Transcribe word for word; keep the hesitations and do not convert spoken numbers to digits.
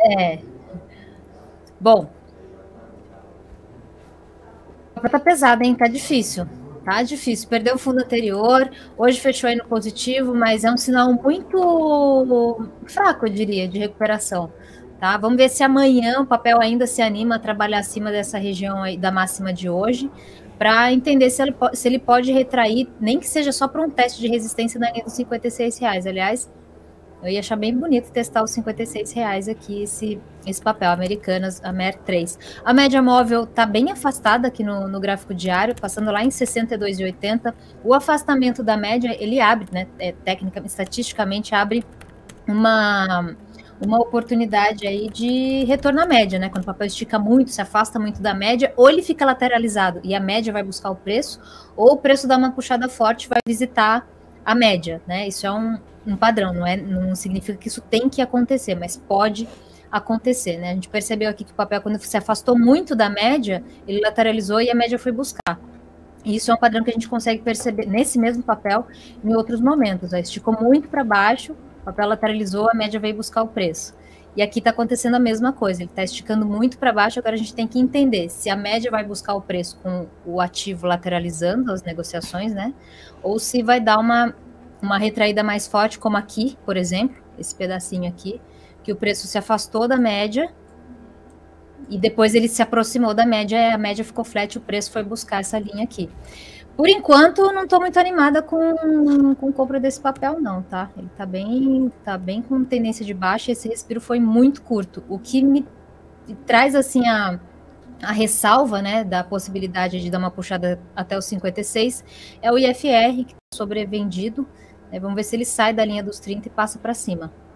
É. Bom. Tá pesado, hein? Tá difícil. Tá difícil. Perdeu o fundo anterior, hoje fechou aí no positivo, mas é um sinal muito fraco, eu diria, de recuperação. Tá? Vamos ver se amanhã o papel ainda se anima a trabalhar acima dessa região aí da máxima de hoje, para entender se ele, se ele pode retrair, nem que seja só para um teste de resistência na linha dos cinquenta e seis reais. Aliás, eu ia achar bem bonito testar os cinquenta e seis reais aqui, esse, esse papel, Americanas, a M E R três. A média móvel está bem afastada aqui no, no gráfico diário, passando lá em sessenta e dois vírgula oitenta. O afastamento da média, ele abre, né, é, tecnicamente, estatisticamente, abre uma, uma oportunidade aí de retorno à média, né? Quando o papel estica muito, se afasta muito da média, ou ele fica lateralizado e a média vai buscar o preço, ou o preço dá uma puxada forte, vai visitar a média, né? Isso é um, um padrão, não, é, não significa que isso tem que acontecer, mas pode acontecer, né? A gente percebeu aqui que o papel, quando se afastou muito da média, ele lateralizou e a média foi buscar. E isso é um padrão que a gente consegue perceber nesse mesmo papel em outros momentos. Né? Esticou muito para baixo, o papel lateralizou, a média veio buscar o preço. E aqui está acontecendo a mesma coisa, ele está esticando muito para baixo, agora a gente tem que entender se a média vai buscar o preço com o ativo lateralizando as negociações, né? Ou se vai dar uma, uma retraída mais forte, como aqui, por exemplo, esse pedacinho aqui, que o preço se afastou da média e depois ele se aproximou da média, a média ficou flat, o preço foi buscar essa linha aqui. Por enquanto, não estou muito animada com, com compra desse papel, não, tá? Ele está bem, tá bem com tendência de baixa, esse respiro foi muito curto. O que me traz, assim, a, a ressalva, né, da possibilidade de dar uma puxada até os cinquenta e seis é o I F R, que está sobrevendido. Né? Vamos ver se ele sai da linha dos trinta e passa para cima.